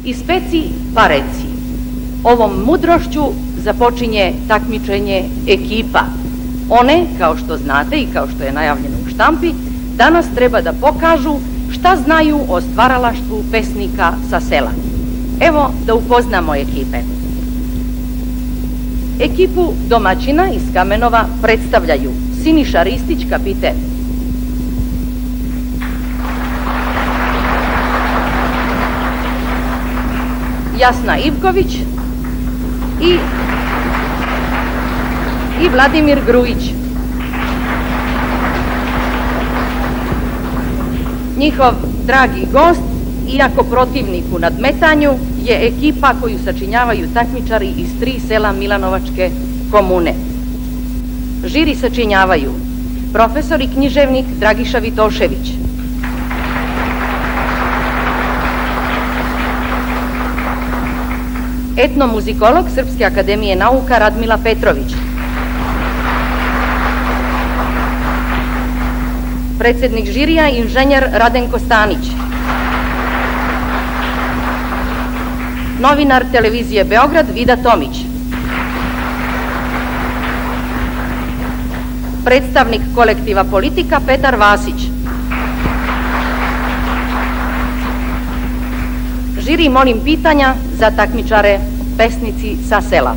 Ispeci pa reci. Ovom mudrošću započinje takmičenje ekipa. One, kao što znate i kao što je najavljeno u štampi, danas treba da pokažu šta znaju o stvaralaštvu pesnika sa sela. Evo da upoznamo ekipe. Ekipu domaćina iz Kamenova predstavljaju Siniša Ristić, kapiten, Jasna Ivković i Vladimir Grujić. Njihov dragi gost, iako protivnik u nadmetanju, je ekipa koju sačinjavaju takmičari iz 3 sela Milanovačke komune. Žiri sačinjavaju profesor i književnik Dragiša Vitošević, etnomuzikolog Srpske akademije nauka Radmila Petrović, predsednik žirija inženjer Radenko Stanić, novinar televizije Beograd Vida Tomić, predstavnik kolektiva Politika Petar Vasić. Žiri molim pitanja za takmičare pesnici sa sela.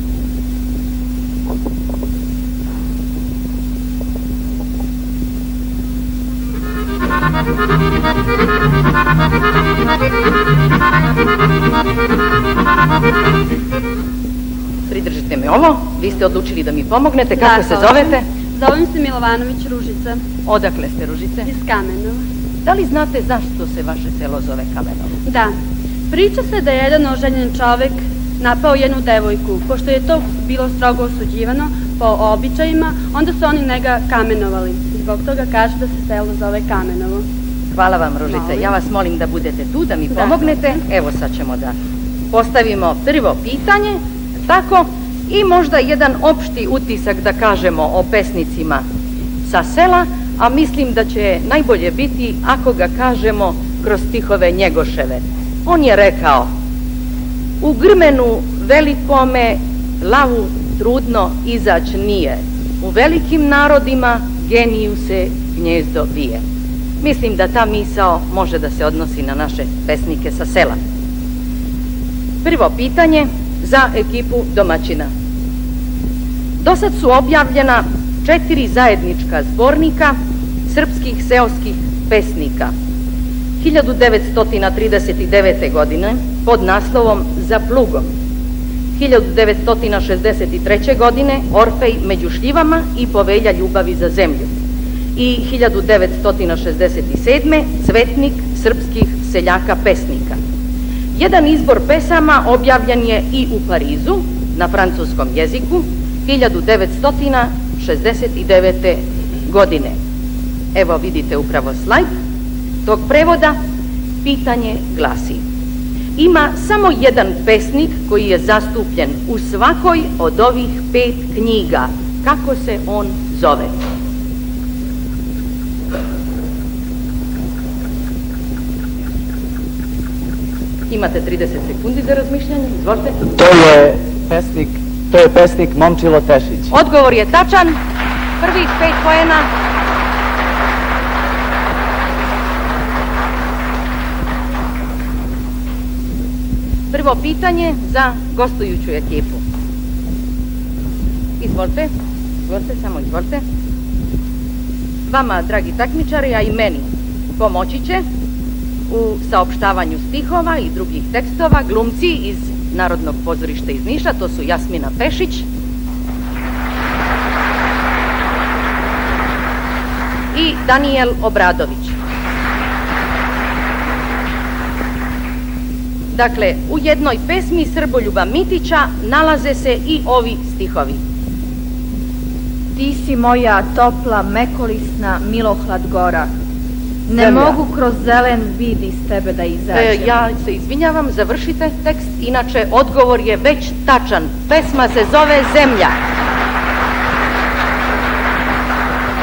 Pridržite me ovo, vi ste odlučili da mi pomognete, kako se zovete? Zovem se Milovanović Ružica. Odakle ste, Ružice? Iz Kamenova. Da li znate zašto se vaše selo zove Kamenovo? Da. Priča se da je jedan oženjen čovek napao jednu devojku. Pošto je to bilo strogo osuđivano po običajima, onda su oni njega kamenovali. Zbog toga kaže da se selo zove Kamenovo. Hvala vam, Ružice. Ja vas molim da budete tu, da mi pomognete. Evo sad ćemo da postavimo prvo pitanje, tako, i možda jedan opšti utisak da kažemo o pesnicima sa sela, a mislim da će najbolje biti ako ga kažemo kroz stihove Njegoševe. On je rekao: u grmenu velikome lavu trudno izać nije, u velikim narodima geniju se gnjezdo bije. Mislim da ta misao može da se odnosi na naše pesnike sa sela. Prvo pitanje za ekipu domaćina. Dosad su objavljena 4 zajednička zbornika srpskih seoskih pesnika. 1939. godine pod naslovom Za plugom, 1963. godine Orfej među šljivama i Povelja ljubavi za zemlju i 1967. Cvetnik srpskih seljaka pesnika. Jedan izbor pesama objavljen je i u Parizu na francuskom jeziku 1969. godine. Evo vidite upravo slajd tog prevoda. Pitanje glasi: ima samo jedan pesnik koji je zastupljen u svakoj od ovih 5 knjiga. Kako se on zove? Imate 30 sekundi za razmišljanje, izvolite. To je pesnik Momčilo Tešić. Odgovor je tačan, prvih 5 poena. Prvo pitanje za gostujuću ekipu. Izvolite, samo izvolite. Vama, dragi takmičari, a i meni pomoći će u saopštavanju stihova i drugih tekstova glumci iz Narodnog pozorišta iz Niša, to su Jasmina Pešić i Danijel Obradović. Dakle, u jednoj pesmi Srboljuba Mitića nalaze se i ovi stihovi. Ti si moja topla, mekolisna, milohlad gora. Ne mogu kroz zelen vid iz tebe da izađem. Ja se izvinjavam, završite tekst, inače odgovor je već tačan. Pesma se zove Zemlja.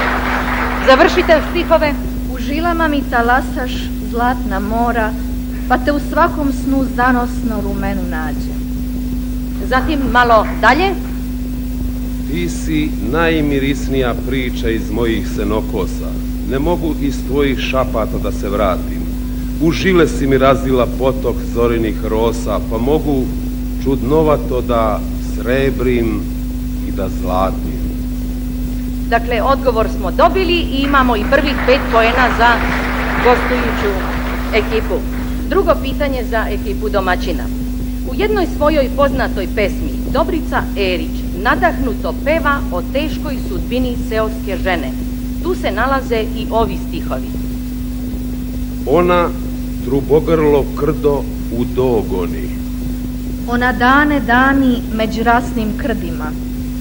Završite stihove. U žilama mi talasaš zlatna mora, pa te u svakom snu zanosno rumenu nađe. Zatim malo dalje. Ti si najmirisnija priča iz mojih senokosa. Ne mogu iz tvojih šapata da se vratim. U žile si mi razvila potok zorinih rosa, pa mogu čudnovato da srebrim i da zlatim. Dakle, odgovor smo dobili i imamo i prvih 5 poena za gostujuću ekipu. Drugo pitanje za ekipu domaćina. U jednoj svojoj poznatoj pesmi Dobrica Erić nadahnuto peva o teškoj sudbini seoske žene. Tu se nalaze i ovi stihovi. Ona trubogrlo krdo u dogoni. Ona dane dani među rasnim krdima.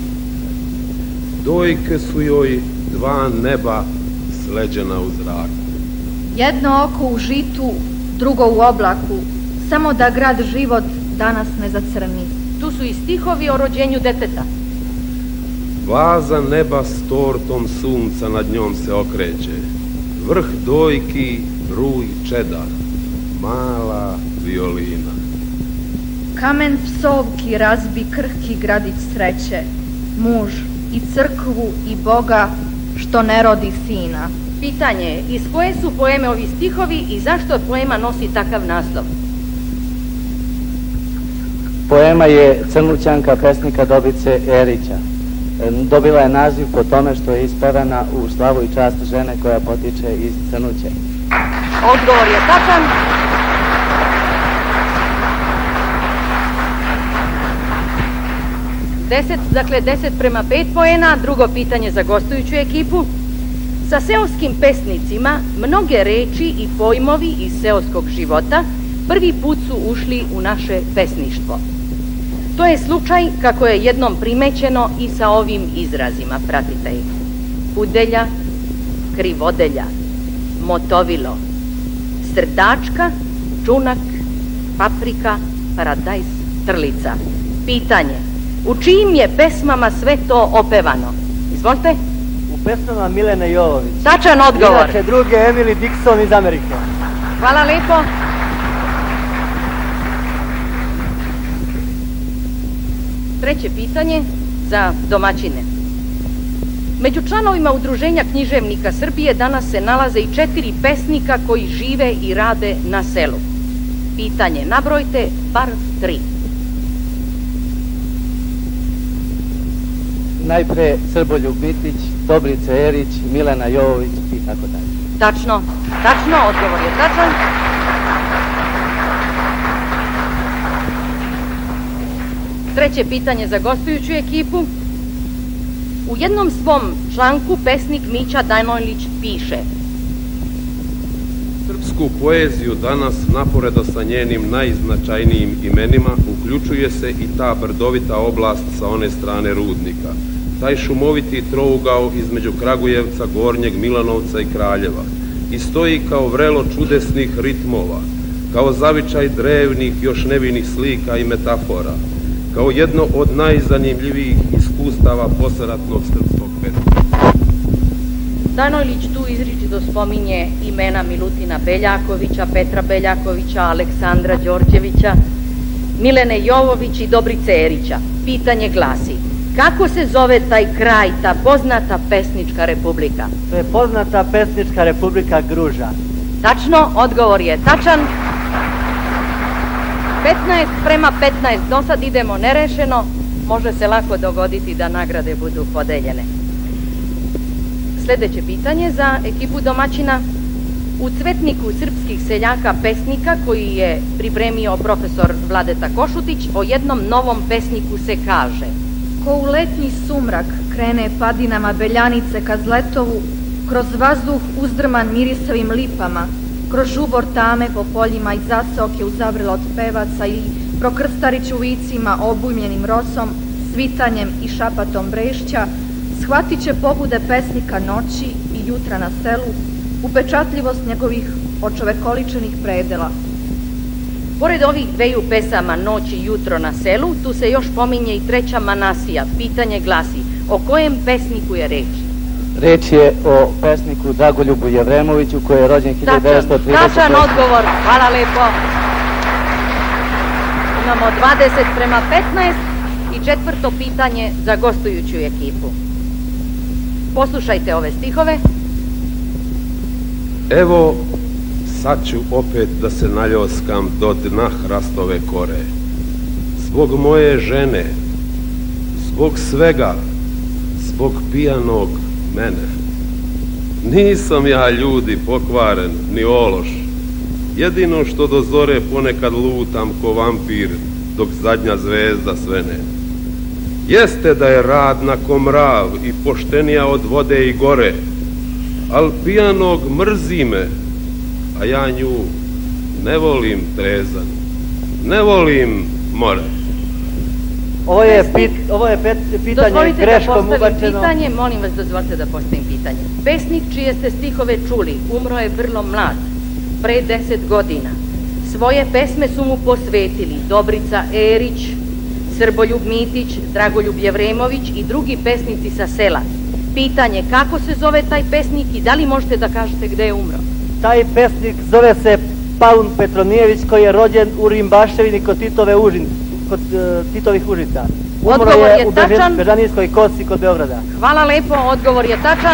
Dojke su joj 2 neba sleđena u zraku. Jedno oko u žitu, drugo u oblaku, samo da grad život danas ne zacrni. Tu su i stihovi o rođenju deteta. Vaza neba s tortom sunca nad njom se okreće. Vrh dojki ruj čeda, mala violina. Kamen psovki razbi krhki gradić sreće, muž i crkvu i Boga što ne rodi sina. Pitanje je, iz koje su poeme ovi stihovi i zašto poema nosi takav naslov? Poema je Crnućanka pesnika Dobrice Erića. Dobila je naziv po tome što je ispevana u slavu i čast žene koja potiče iz Crnuće. Odgovor je tačan. Dakle, 10:5 poena. Drugo pitanje za gostujuću ekipu. Sa seoskim pesnicima mnoge reči i pojmovi iz seoskog života prvi put su ušli u naše pesništvo. To je slučaj, kako je jednom primećeno, i sa ovim izrazima. Pratite ih. Kudelja, krivodelja, motovilo, srdačka, čunak, paprika, paradajz, trlica. Pitanje, u čijim je pesmama sve to opevano? Izvolite. U pesmama Milene Jovović. Tačan odgovor. Inače druge Emily Dixon iz Amerike. Hvala lepo. Treće pitanje za domaćine. Među članovima Udruženja književnika Srbije danas se nalaze i 4 pesnika koji žive i rade na selu. Pitanje, nabrojte bar 3. Najpre Srboljub Mitić, Dobrica Erić, Milena Jovović i tako dalje. Tačno, odgovor je tačan. Treće pitanje za gostujuću ekipu. U jednom svom članku pesnik Mića Danojlić piše: Srpsku poeziju danas, naporedo sa njenim najznačajnijim imenima, uključuje se i ta brdovita oblast sa one strane Rudnika, taj šumoviti trougao između Kragujevca, Gornjeg Milanovca i Kraljeva, i stoji kao vrelo čudesnih ritmova, kao zavičaj drevnih, još nevinih slika i metafora, kao jedno od najzanimljivijih iskustava posleratnog srpskog pesma. Danojlić tu izričito spominje imena Milutina Beljakovića, Petra Beljakovića, Aleksandra Đorđevića, Milene Jovović i Dobrice Erića. Pitanje glasi: kako se zove taj kraj, ta poznata pesnička republika? To je poznata pesnička republika Gruža. Tačno, odgovor je tačan. 15:15, do sad idemo nerešeno, može se lako dogoditi da nagrade budu podeljene. Sljedeće pitanje za ekipu domaćina. U Cvetniku srpskih seljaka pesnika koji je pripremio profesor Vladeta Košutić, o jednom novom pesniku se kaže: ko u letnji sumrak krene padinama Beljanice ka Zletovu, kroz vazduh uzdrman mirisovim lipama, kroz žubor tame po poljima i zaseoke uzavrilo od pevaca i prokrstarić u vicima obujmljenim rosom, svitanjem i šapatom brešća, shvatit će pobude pesnika noći i jutra na selu, upečatljivost njegovih očovekoličenih predela. Pored ovih dveju pesama Noć i jutro na selu, tu se još pominje i treća Manasija. Pitanje glasi: o kojem pesniku je reč? Reč je o pesniku Dragoljubu Jevremoviću koji je rođen 1930. Tačan odgovor, hvala lepo. imamo 20:15 i četvrto pitanje za gostujuću ekipu. Poslušajte ove stihove. Evo, sad ću opet da se naljoskam do dna hrastove kore. Zbog moje žene, zbog svega, zbog pijanog mene. Nisam ja, ljudi, pokvaren, ni ološ. Jedino što do zore ponekad lutam ko vampir, dok zadnja zvezda svene. Jeste da je radna ko mrav i poštenija od vode i gore, al pijanog mrzi me, a ja nju ne volim trezan, ne volim more. Ovo je pitanje greškom ubačeno. Dozvolite da postavim pitanje, molim vas, dozvolite da postavim pitanje. Pesnik čije ste stihove čuli, umro je vrlo mlad, pre 10 godina. Svoje pesme su mu posvetili Dobrica Erić, Srboljub Mitić, Dragoljub Jevremović i drugi pesnici sa sela. Pitanje, kako se zove taj pesnik i da li možete da kažete gde je umro? Taj pesnik zove se Palun Petronijević, koji je rođen u Rimbaševini kod Titovih Užica. Umro je u Bežanijskoj kosi kod Beograda. Hvala lepo, odgovor je tačan.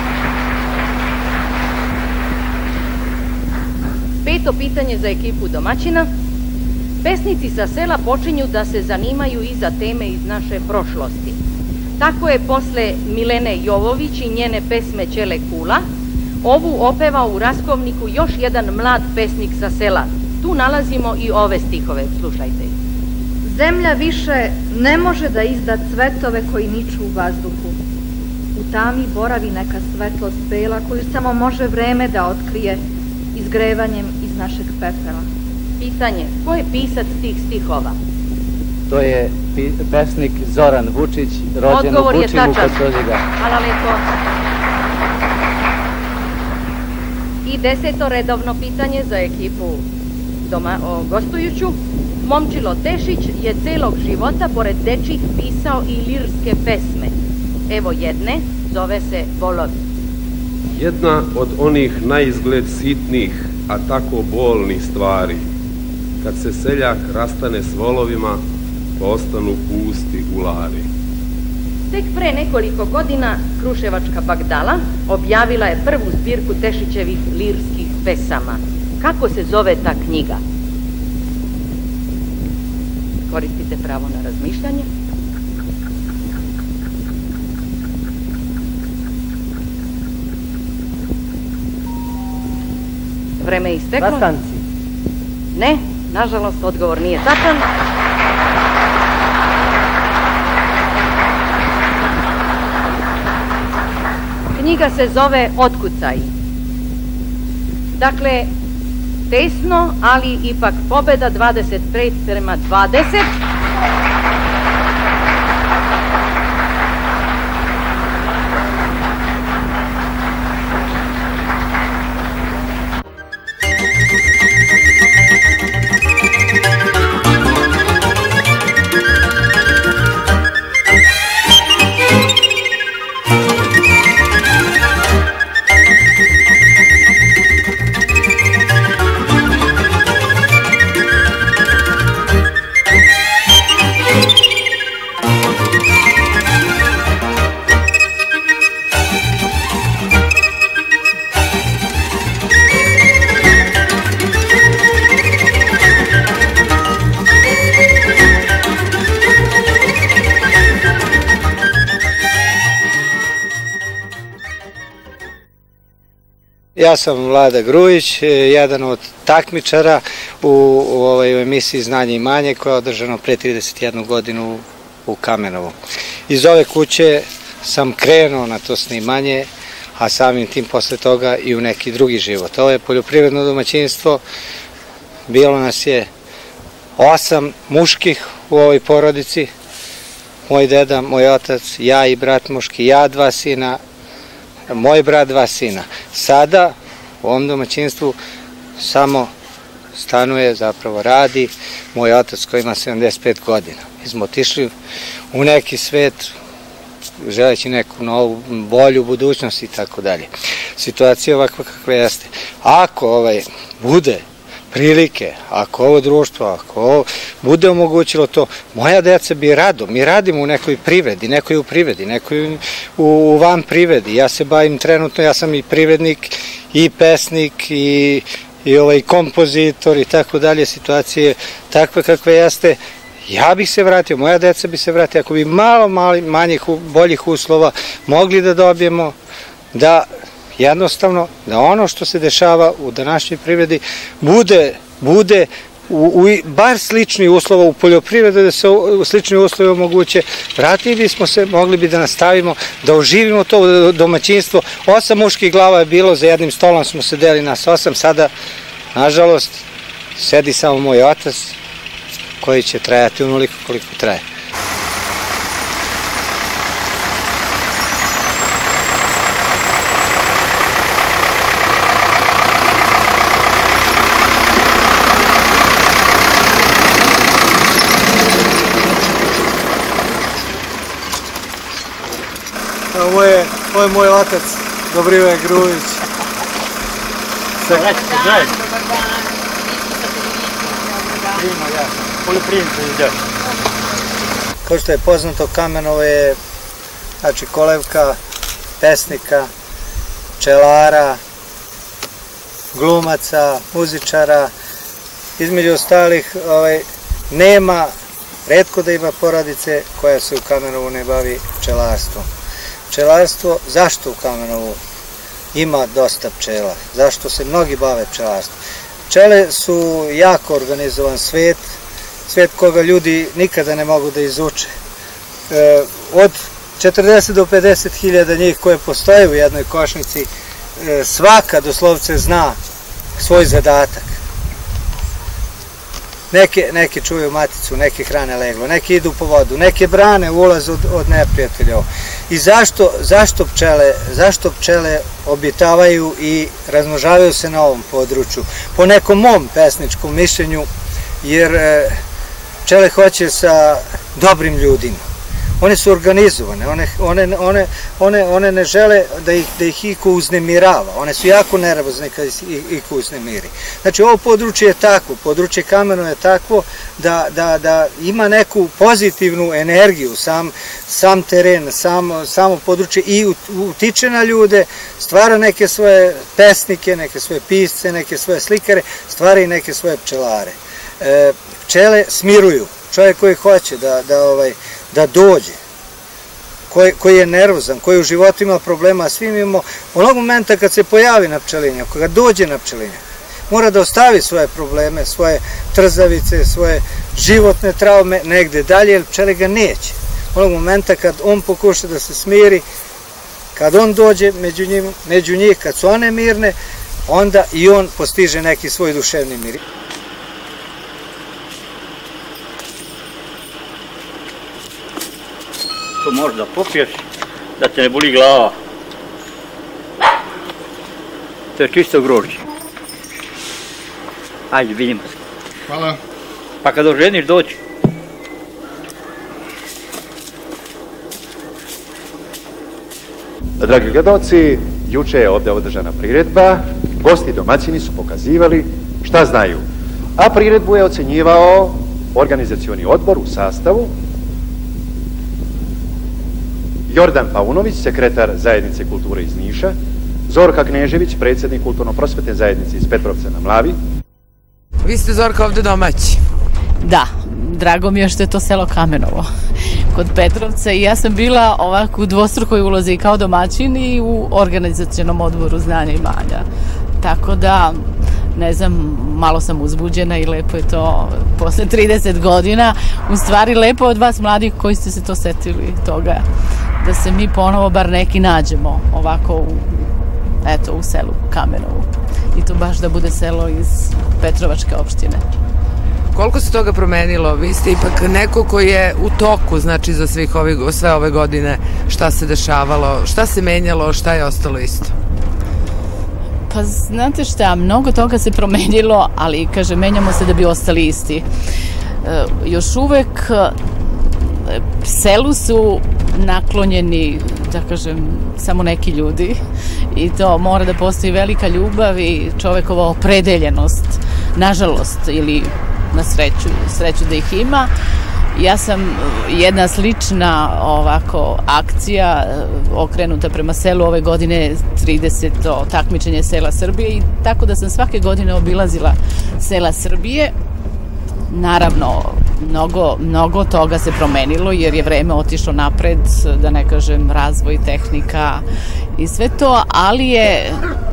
Peto pitanje za ekipu domaćina. Pesnici sa sela počinju da se zanimaju i za teme iz naše prošlosti. Tako je posle Milene Jovović i njene pesme Ćele Kula ovu opevao u Raskovniku još jedan mlad pesnik sa sela. Tu nalazimo i ove stihove, slušajte. Zemlja više ne može da izda cvetove koji niču u vazduhu. U tami boravi neka svetlost bela koju samo može vreme da otkrije izgrevanjem iz našeg pepela. Pitanje, ko je pisac tih stihova? To je pesnik Zoran Vučić, rođen u Vučinu kod Soziga. Hvala lepo. I 10. redovno pitanje za ekipu gostujuću. Momčilo Tešić je celog života pored dečih pisao i lirske pesme. Evo jedne, zove se Volovi. Jedna od onih naizgled sitnih, a tako bolnih stvari, kad se seljak rastane s volovima, pa ostanu pusti ulari. Tek pre nekoliko godina Kruševačka Bagdala objavila je prvu zbirku Tešićevih lirskih pesama. Kako se zove ta knjiga? Koristite pravo na razmišljanje. Vreme je isteklo. Rastanci. Ne, nažalost, odgovor nije tačan. Knjiga se zove Otkucaj. Dakle, tesno, ali ipak pobeda 25:20. Ja sam Vlada Grujić, jedan od takmičara u emisiji Znanje i imanje koja je održana pre 31 godinu u Kamenovu. Iz ove kuće sam krenuo na to snimanje, a samim tim posle toga i u neki drugi život. Ovo je poljoprivredno domaćinstvo, bilo nas je 8 muških u ovoj porodici, moj deda, moj otac, ja i brat muški, ja 2 sina, moj brat 2 sina. Sada u ovom domaćinstvu samo stanuje, zapravo radi moj otac koji ima 75 godina. Mi smo otišli u neki svet želeći neku novu, bolju budućnost i tako dalje. Situacija ovakva kakva jeste. Ako bude prilike, ako ovo društvo, ako ovo bude omogućilo to, moja deca bi rado, mi radimo u nekoj privredi, nekoj u privredi, nekoj u van privredi. Ja se bavim trenutno, ja sam i privrednik, i pesnik, i kompozitor i tako dalje, situacije takve kakve jeste. Ja bih se vratio, moja deca bi se vratila, ako bi malo manjih, boljih uslova mogli da dobijemo, da jednostavno, da ono što se dešava u današnjoj privredi bude bar slični uslova u poljoprivredi, da se slični uslovi omoguće, vratili bismo se, mogli bi da nastavimo, da oživimo to domaćinstvo. 8 muških glava je bilo, za jednim stolom smo sedeli nas 8, sada, nažalost, sedi samo moj otac, koji će trajati onoliko koliko traje. Ovo je moj otac, Dobrivoje Grujić. Dobar dan. Kao što je poznato, Kamenovo je kolevka pesnika, pčelara, glumaca, muzičara. Između ostalih nema, retko da ima porodice koja se u Kamenovu ne bavi pčelarstvom. Pčelarstvo, zašto u Kamenovu ima dosta pčela? Zašto se mnogi bave pčelarstvom? Pčele su jako organizovan svet, svet koga ljudi nikada ne mogu da izuče. Od 40 do 50 hiljada njih koje postoje u jednoj košnici, svaka doslovce zna svoj zadatak. Neke čuju maticu, neke hrane leglo, neke idu po vodu, neke brane ulaz od neprijatelja. I zašto pčele obitavaju i razmnožavaju se na ovom području? Po nekom mom pesničkom mišljenju, jer pčele hoće sa dobrim ljudima. One su organizovane, one ne žele da ih iko uznemirava, one su jako nervozne kad iko uznemiri. Znači ovo područje je takvo, područje Kamenovo je takvo da ima neku pozitivnu energiju, sam teren, samo područje i utiče na ljude, stvara neke svoje pesnike, neke svoje pisce, neke svoje slikare, stvara i neke svoje pčelare. Pčele smiruju, čovjek koji hoće da dođe, koji je nervozan, koji u životu ima problema, svi imamo, onog momenta kad se pojavi na pčelinjak, kada dođe na pčelinjak, mora da ostavi svoje probleme, svoje trzavice, svoje životne traume negde dalje, jer pčele ga neće. Onog momenta kad on pokuša da se smiri, kad on dođe među njih, kad su one mirne, onda i on postiže neki svoj duševni mir. To možeš da popiješ, da te ne boli glava. To je čisto grožđe. Ajde, vidimo se. Hvala. Pa kad oženiš doći. Dragi gledalci, juče je ovdje održana priredba, gosti domaćini su pokazivali šta znaju, a priredbu je ocenjivao organizacioni odbor u sastavu Jordan Paunović, sekretar Zajednice kulture iz Niša, Zorka Knežević, predsjednik kulturno-prosvetne zajednice iz Petrovca na Mlavi. Vi ste, Zorka, ovdje domaći? Da, drago mi je što je to selo Kamenovo kod Petrovca i ja sam bila ovako u dvostrukoj ulozi i kao domaćin i u organizacionom odboru znanja i imanja. Tako da, ne znam, malo sam uzbuđena i lepo je to posle 30 godina. U stvari lepo od vas mladih koji ste se to setili toga, da se mi ponovo bar neki nađemo ovako u selu Kamenovu. I to baš da bude selo iz Petrovačke opštine. Koliko se toga promenilo? Vi ste ipak neko koji je u toku, znači za sve ove godine, šta se dešavalo, šta se menjalo, šta je ostalo isto? Pa znate šta, mnogo toga se promenilo, ali kaže, menjamo se da bi ostali isti. Još uvek selu su naklonjeni, da kažem, samo neki ljudi i to mora da postoji velika ljubav i čovekova opredeljenost nažalost ili na sreću da ih ima. Ja sam jedna slična ovako akcija okrenuta prema selu ove godine 30. takmičenje sela Srbije i tako da sam svake godine obilazila sela Srbije. Naravno, mnogo toga se promenilo jer je vreme otišlo napred, da ne kažem razvoj, tehnika i sve to, ali je,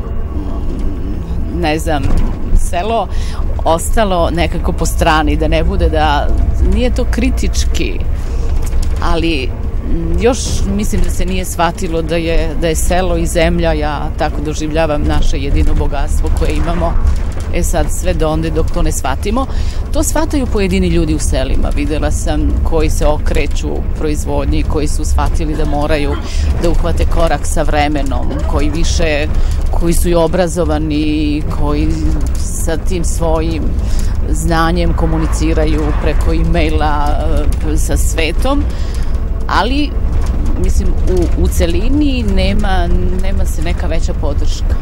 ne znam, selo ostalo nekako po strani, da ne bude da, nije to kritički, ali još mislim da se nije shvatilo da je selo i zemlja, ja tako doživljavam naše jedino bogatstvo koje imamo. Sad sve do onda dok to ne shvatimo, to shvataju pojedini ljudi u selima. Videla sam koji se okreću proizvodnji, koji su shvatili da moraju da uhvate korak sa vremenom, koji su i obrazovani, koji sa tim svojim znanjem komuniciraju preko e-maila sa svetom, ali mislim u celini nema se neka veća podrška.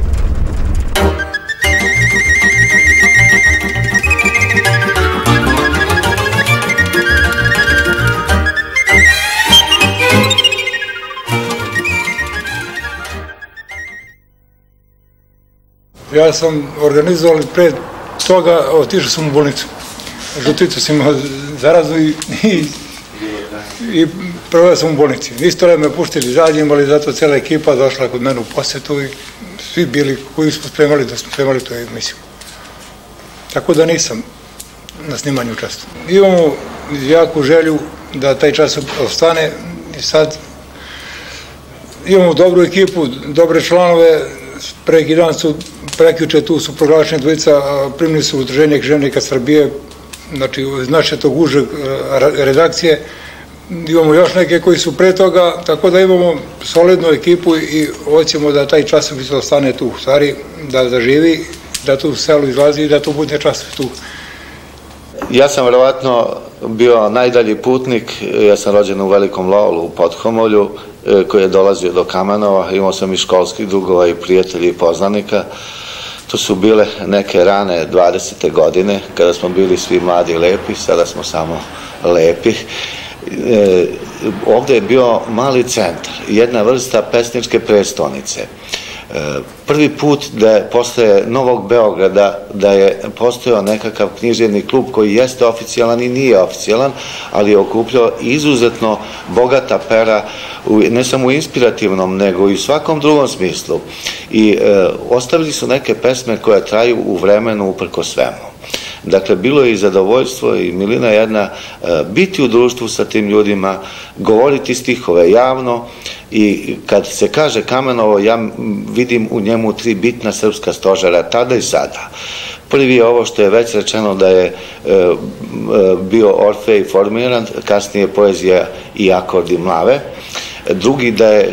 Ja sam organizoval pre toga, otišao sam u bolnicu. Žuticu sam imao zarazu i proveo sam u bolnici. Isto vreme me puštili izađem, ali zato cela ekipa došla kod mene u posetu i svi bili koji smo spremali da smo spremali tu emisiju. Tako da nisam na snimanju učestvovao. Imamo jaku želju da taj čas ostane i sad imamo dobru ekipu, dobre članove. Prekjuče tu su proglašeni dvojica, primili su Udruženje književnika Srbije, znači iz naše tog užeg redakcije. Imamo još neke koji su pre toga, tako da imamo solidnu ekipu i hoćemo da taj časopis ostane tu, u stvari da živi, da tu selo izlazi i da tu bude časopis tu. Ja sam verovatno bio najdalji putnik, ja sam rođen u Velikom Lolu u Podhomolju, koji je dolazio do Kamenova, imao sam i školskih drugova i prijatelji i poznanika. To su bile neke rane 20. godine, kada smo bili svi mladi i lepi, sada smo samo lepi. Ovde je bio mali centar, jedna vrsta pesničke prestonice. Prvi put da je posle Novog Beograda da je postojao nekakav književni klub koji jeste oficijalan i nije oficijalan, ali je okupljao izuzetno bogata pera, ne samo u inspirativnom, nego i u svakom drugom smislu. I ostavili su neke pesme koje traju u vremenu uprko svemu. Dakle, bilo je i zadovoljstvo i milina jedna biti u društvu sa tim ljudima, govoriti stihove javno i kad se kaže Kamenovo, ja vidim u njemu 3 bitna srpska stožera, tada i sada. Prvi je ovo što je već rečeno da je bio Orfej formiran, kasnije poezija i akordi mlave. Drugi da je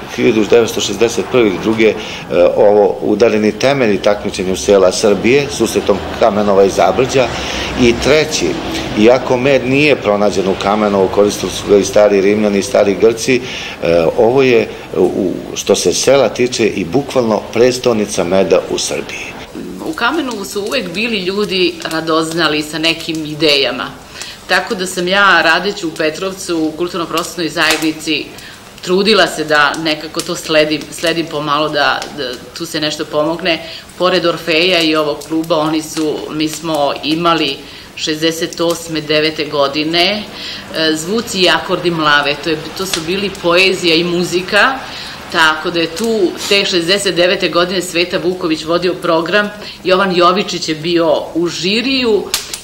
1961. druge ovo udareni temelji takmičenju sela Srbije, susretom Kamenova i Zabrđa. I treći, iako med nije pronađen u Kamenovu, koristili su ga i stari Rimljani i stari Grci, ovo je, što se sela tiče, i bukvalno prestonica meda u Srbiji. U Kamenovu su uvek bili ljudi radoznali sa nekim idejama. Tako da sam ja, radeći u Petrovcu, u kulturno-prosvetnoj zajednici, trudila se da nekako to sledim pomalo, da tu se nešto pomogne. Pored Orfeja i ovog kluba, mi smo imali 68. 9. godine Zvuci i akordi mlave. To su bili poezija i muzika, tako da je tu te 69. godine Sveta Vuković vodio program, Jovan Jovičić je bio u žiriju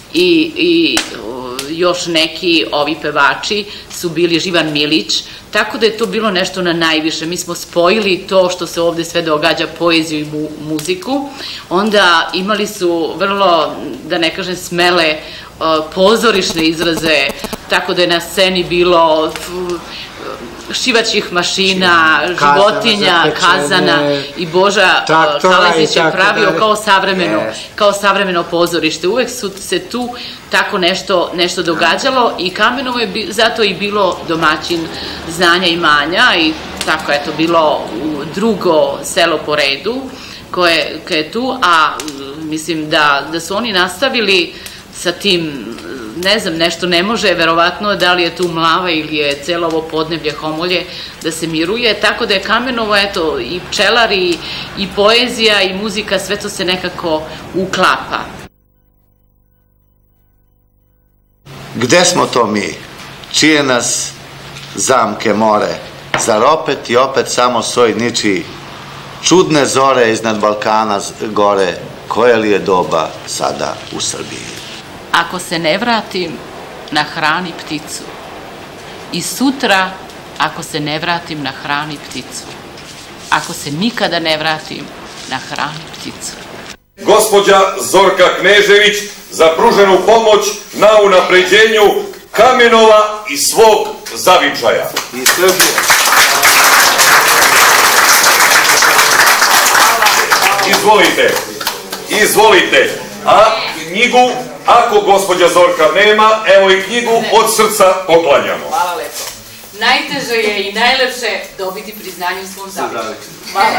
i još neki ovi pevači su bili, Živan Milić, tako da je to bilo nešto na najviše. Mi smo spojili to što se ovde sve događa, poeziju i muziku. Onda imali su vrlo, da ne kažem, smele pozorišne izraze, tako da je na sceni bilo šivaćih mašina, životinja, kazana i Boža Kalezić je pravio kao savremeno pozorište. Uvek su se tu tako nešto događalo i Kamenovo je zato i bilo domaćin znanja i manja i tako je to bilo drugo selo po redu koje je tu, a mislim da su oni nastavili sa tim, ne znam, nešto ne može, verovatno da li je tu Mlava ili je celo ovo podneblje Homolje da se miruje, tako da je Kamenovo, eto, i pčelari, i poezija, i muzika, sve to se nekako uklapa. Gde smo to mi? Čije nas zamke more? Zar opet i opet samo soj ničiji? Čudne zore iznad Balkana gore, koje li je doba sada u Srbiji? Ako se ne vratim, nahrani pticu. I sutra, ako se ne vratim, nahrani pticu. Ako se nikada ne vratim, nahrani pticu. Gospođa Zorka Knežević za pruženu pomoć na unapređenju Kamenova i svog zavičaja. I Srbije. Izvolite. A knjigu, ako gospođa Zorka nema, evo i knjigu od srca poklanjamo. Hvala lepo. Najteže je i najlepše dobiti priznanje u svom zavičaju. Hvala.